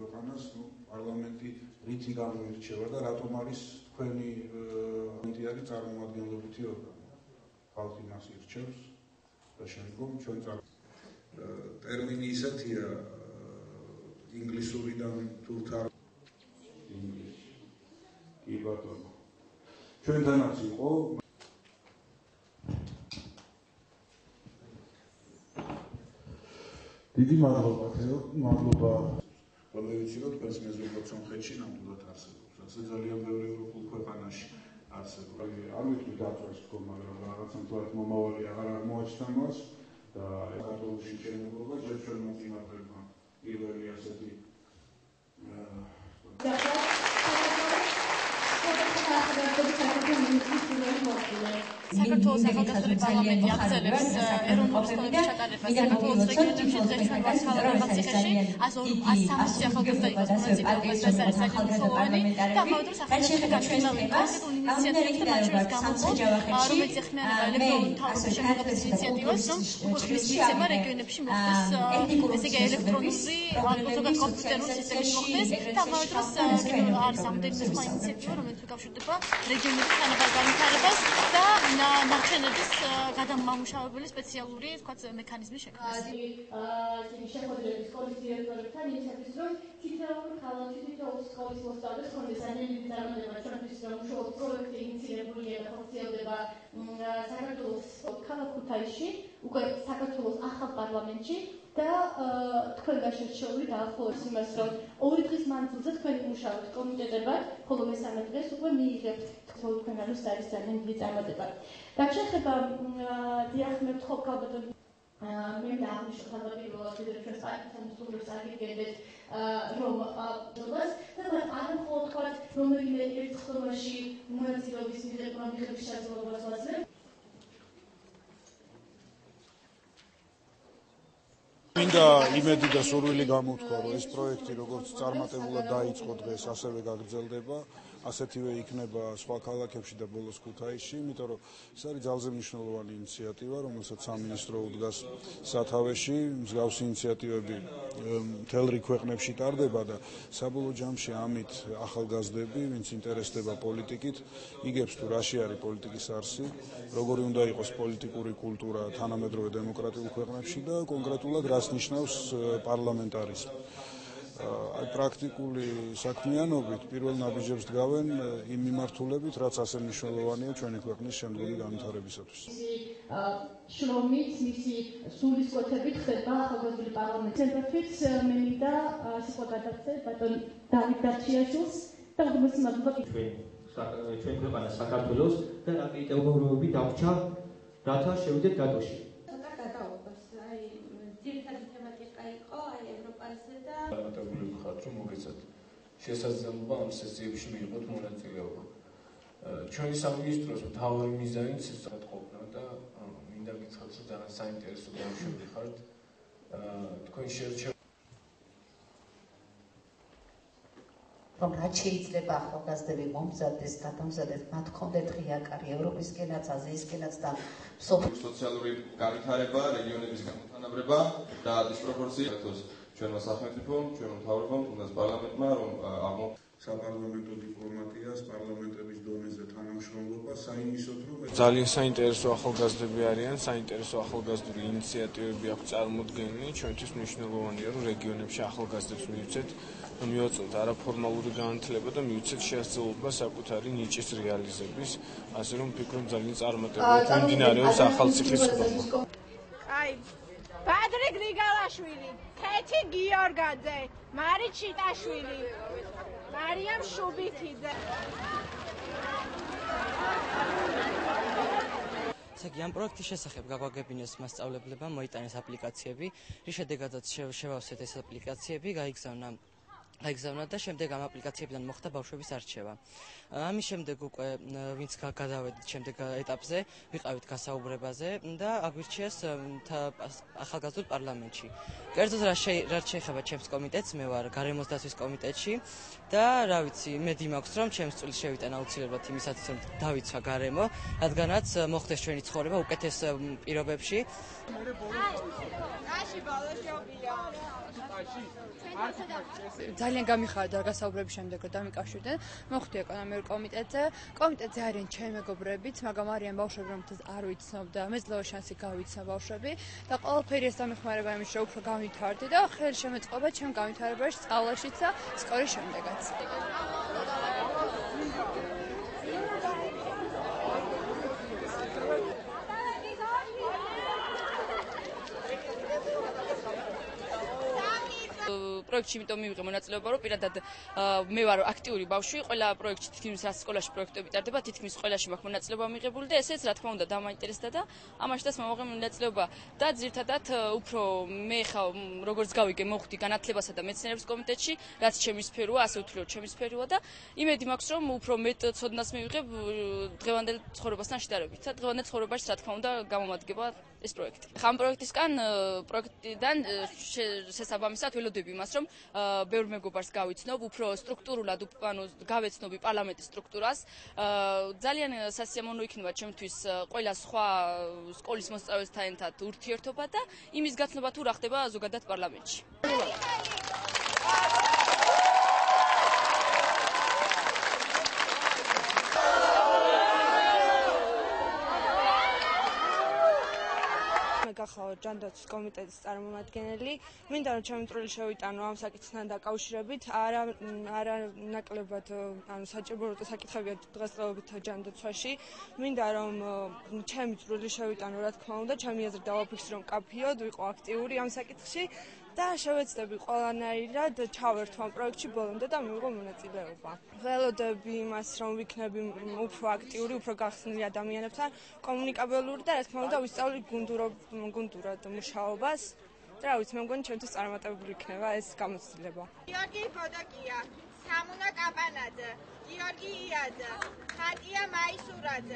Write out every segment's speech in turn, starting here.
ქვეყანას, პარლამენტი რითი გამოირჩევა და რატომ არის თქვენი პარლამენტი არის წარმომადგენლობითი ორგანო. ხალხი მას ირჩევს და შემდგომ ჩვენ ტერმინი ისეთია ინგლისურიდან თურქ კი ბატონო. ჩვენთანაც იყო დიდი მადლობა რომ ვიცი რომ თქვენს მეზობლად სომხეთში ნამდვილად არსებობს. ასე ძალიან ბევრი ევროპულ ქვეყანაში არსებობს. არ ვიცი დაწვეს თქო, მაგრამ რაღაცა თვალით მომავალი აღარ მოაჩნდა მას და საქართველოში შენებლობა ჩვენ მომიმართება პირველი ასეთი საქართველოს ახალგაზრდული პარლამენტი აღწერს ეროვნულ სკოლებში ჩატარებას საქართველოს რეგიონებში ძირითადად ვასალარებად ციხეში 160 ახალგაზრდა იყოს მონაწილეობას ეს არის ძალიან მნიშვნელოვანი და ამავე დროს ახალგაზრდა გაჩვენებული კონკრეტულ ინიციატივებთან მათ შორის გამოყო რომელიც ეხმიანება ელექტრონულ მთავრობის შემოღების ინიციატივას რომ უკვე მისცემა რეგიონებში მოხდეს ესე იგი ელექტრონული ზოგადად კომპიუტერული სისტემის მოხდეს და ამავე დროს არის ამდენი სხვა ინიციატივა რომელიც უკავშირდება რეგიონების თანაბარ განვითარებას და ნარჩენების გადამამუშავებელი სპეციალური თქვათ მექანიზმის შექმნას. შეხვედრების სკოლის დირექტორებთან იმისათვის რომ თითოეული ქალაქი თითოეული სკოლის მოსწავლეს ქონდეს ძალიან წარმატება ჩვენთვის რომ უშუალოდ პროექტი ინიციირებულია და ხორციელდება საქართველოს ქალაქ ქუთაისში უკვე საქართველოს ახალ პარლამენტში და თქვენ გაშერჩეული დაახლოებით იმას რომ 2 დღის მანძილზე თქვენ იმუშავებთ კომიტეტებად, ხოლო მესამე დღეს უკვე მიიღებთ თქვენ არის ძალიან დიდი წარმატება. და შეხება დიახ მე ვთხოვ ალბათ მე დააღნიშნე თავდაპირველად ჩვენ საერთაშორისო სტრუქტურებს აგიგებდეთ რომ დობას და არ მხოლოდ თქვათ რომელიმე ერთ ხომაში მონაწილეობის მიღების შესაძლებლობას ვაძლევთ. მინდა იმედი და სურვილი გამოვთქვა, რომ ეს პროექტი როგორც წარმატებულად დაიწყო დღეს, ასევე გაგრძელდება, ასეთივე იქნება სხვა ქალაქებში და ბოლოს ქუთაისში, იმიტომ რომ ეს არის ძალზე მნიშვნელოვანი ინიციატივა, რომელსაც სამინისტრო უდგას სათავეში, მსგავსი ინიციატივები მთელ რიგ ქვეყნებში ტარდება და საბოლოო ჯამში ამით ახალგაზრდები, ვინც ინტერესდება პოლიტიკით, იგებს თუ რაში არის პოლიტიკის არსი, როგორი უნდა იყოს პოლიტიკური კულტურა თანამედროვე დემოკრატიულ ქვეყნებში და კონკრეტულად რას ნიშნავს პარლამენტარიზმი. აი პრაქტიკული საქმიანობით პირველ ნაბიჯებს დგავენ იმ მიმართულებით, რაც ასე მნიშვნელოვანია ჩვენი ქვეყნის შემდგომი განვითარებისათვის. შრომით, მისი სულისკვეთებით ხდება ახალგაზრდული პარლამენტი. ცენტრალურიც მე მინდა სიტყვა გადავწერ ბატონ დავით დარჩიაშვილს და უგმესი მადლობა ჩვენ ქვეყანა საქართველოს და რა მიტოვებები დაგვჭა, რათა შევიდეთ დატოში. წარმატებული ვხართ, რომ მოგეცათ შესაძლებლობა ამ სესიებში მიიღოთ მონაწილეობა. ჩვენი სამინისტროს მთავარი მიზანიც ეს ყოფნა და მინდა გითხრათ, რომ ძალიან საინტერესო ბავშვები ხართ. თქვენ შერჩევ რომ რაც შეიძლება ახალგაზრდები მომზადდეს, გადამზადდეს, მათ ჰქონდეთ ღიაკარი ევროპისკენაც, აზიისკენაც და სოციალური განვითარება, რეგიონების განვითარება და დისპროპორციას ჩვენმა სახელმწიფომ, ჩვენმა მთავრობამ, თუნდაც პარლამენტმა რომ საპარლამენტო დიპლომატიას, პარლამენტების დონეზე თანამშრომლობა საინისოდ რომ ძალიან საინტერესო ახალგაზრდები არიან, საინტერესო ახალგაზრდული ინიციატივები აქვს წარმოდგენილი. ჩვენთვის მნიშვნელოვანია, რომ რეგიონებში ახალგაზრდებს მივცეთ, მივაწოდოთ არაფორმალური განათლება და მივცეთ შესაძლებლობა საკუთარი ნიჭის რეალიზების, ასე რომ ვფიქრობ ძალიან წარმატებულად მიმდინარეობს ახალციხის ხდომა. ბადრი გრიგალაშვილი, ქეთი გიორგაძე, მარი ჩიტაშვილი, მარიამ შუბითიძე. ამ პროექტის შესახებ გაგვაგებინეს მასწავლებლებმა, მოიტანეს აპლიკაციები, რის შედეგადაც შევავსეთ ეს აპლიკაციები, გაიგზავნა და შემდეგ ამ აპლიკაციებიდან მოხდა ბავშვების არჩევა. ამის შემდეგ უკვე ვინც გადავედით შემდეგ ეტაპზე, ვიყავით გასაუბრებაზე და აგვირჩიეს ახალგაზრდულ პარლამენტში. კერძოდ რაც შეეხება ჩემს კომიტეტს, მე ვარ გარემოს დაცვის კომიტეტში და რა ვიცი, იმედი მაქვს, რომ ჩემს წვლილი შევიტანა აუცილებლად იმისათვის, რომ დავიცვა გარემო, რადგანაც მოხდეს ჩვენი ცხოვრება უკეთეს პირობებში. ძალიან გამიხარდა გასაუბრების შემდეგ რომ დამიკავშირდნენ. მოხვდი ეკონომიკურ კომიტეტზე. კომიტეტზე არიან ჩემი მეგობრებიც, მაგრამ არიან ბავშვები, რომელთაც არ ვიცნობ და მეზლავა შანსი გავიცნო ბავშვები და ყველაფერი ეს დამეხმარება იმის რომ უფრო გამვითარდი და ხელი შემეწყობა ჩემ გამვითარებაში, სწავლაშიც და სკოლის შემდეგაც. პროექტში იმიტომ მივიღე მონაწილეობა, რომ პირადად მე ვარ აქტიური ბავშვი, ყველა პროექტში თითქმის რაც სკოლაში პროექტები ტარდება, თითქმის ყველაში მაქვს მონაწილეობა მიღებული და ესეც რა თქმა უნდა დამაინტერესდა და ამაშთაც მომაღე მონაწილეობა და ძირთადად უფრო მე ხა როგორც გავიგე მოხვდი განათლებასა და მეცნიერების კომიტეტში, რაც ჩემი სფეროა, ასე უთვლოდ ჩემი სფეროა და იმედი მაქვს, რომ უფრო მეტ ცოდნას მივიღებ დღევანდელ ცხოვრებასთან შედარებით და დღევანდელ ცხოვრებაში რა თქმა უნდა გამომადგება ეს პროექტი. ხამ პროექტიდან შესაბამისად ველოდები იმას, რომ ბევრ მეგობარს გავიცნობ, უფრო სტრუქტურულად გავეცნობი პარლამენტის სტრუქტურას. ძალიან სასიამოვნო იქნება ჩემთვის ყველა სხვა სკოლის მოსწავლეებთან ერთად ურთიერთობა და იმის გაცნობა თუ რა ხდება ზოგადად პარლამენტში. გახავ ჯანდაცვის კომიტეტის წარმომადგენელი. მინდა რომ ჩემი წვლილი შევიტანო ამ საკითხთან დაკავშირებით. არა ნაკლებად საჭირო საკითხებია დღესდღეობით ჯანდაცვაში. მინდა რომ ჩემი წვლილი შევიტანო, რა თქმა უნდა, ჩემი აზრით დავაფიქსირო მკაფიოდ, ვიყო აქტიური ამ საკითხში და შევეცდები ყველანაირად ჩავერთო ამ პროექტში ბოლომდე და მივიღო მონაწილეობა. ველოდები იმას, რომ ვიქნები უფრო აქტიური, უფრო გახსნილი ადამიანებთან, კომუნიკაბელური და რა თქმა უნდა ვისწავლი გუნდურად მუშაობას და რა ვიცი, მე მგონი ჩემთვის წარმატებული იქნება ეს გამოცდილება. გიორგი ბოდოკია, სამუნა კაპანაძე, გიორგი იაძე, ხატია მაისურაძე.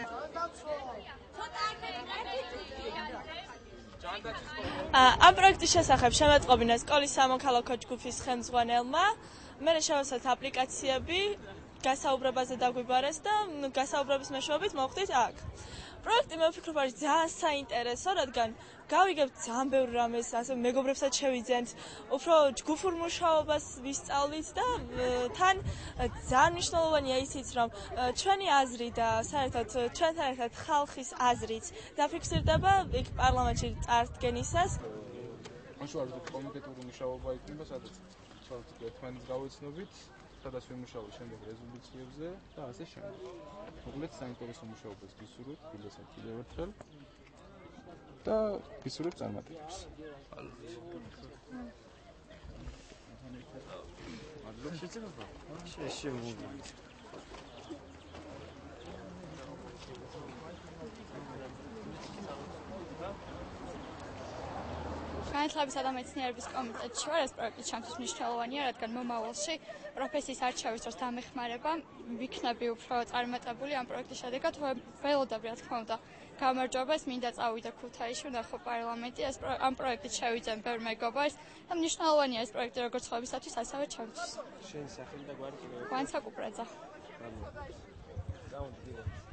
ამ პროექტის შესახებ შემეწყობინა სკოლის სამოქალაქო ჯგუფის ხელმძღვანელმა. მე შევასწავლეთ აპლიკაციები, გასაუბრებაზე დაგვიბარეს და გასაუბრების მეშვეობით მოვხდით აქ. პროექტი მე ვფიქრობ არის ძალიან საინტერესო, რადგან გავიგებთ ძალიან ბევრ რამეს, ასე მეგობრებსაც შევიძენთ, უფრო ჯგუფურ მუშაობას ვისწავლით და თან ძალიან მნიშვნელოვანია ისიც, რომ ჩვენი აზრი და საერთოდ ჩვენთან ერთად ხალხის აზრიც დაფიქსირდება იქ პარლამენტში წარდგენისას. მაშინ არ ვთქვი კომიტეტური მუშაობა იქნება, სადაც ცალკე ერთმანეთს გავეცნობით, სადაც ვიმუშაობთ შემდეგ რეზოლუციებზე და ასე შემდეგ. მოკლედ საინტერესო მუშაობას გისურვებთ, გილოცავთ კიდევ ერთხელ და გისურვებთ წარმატებას. განათლებისა და მეცნიერების კომიტეტში ვარ, ეს პროექტი ჩემთვის მნიშვნელოვანია, რადგან მომავალში პროფესიის არჩევის დროს დამეხმარება ვიქნები უფრო წარმატებული ამ პროექტის შედეგად. ველოდები, რა თქმა უნდა, გამარჯვებას, მინდა წავიდე ქუთაისში, ვნახო პარლამენტი, ამ პროექტით შევიძენ ბევრ მეგობარს და მნიშვნელოვანია ეს პროექტი როგორც სხვებისათვის, ასევე ჩემთვის. შენ სახელი და გვარი კიდევ. ვანცა კუპრაძე. გამოდიო.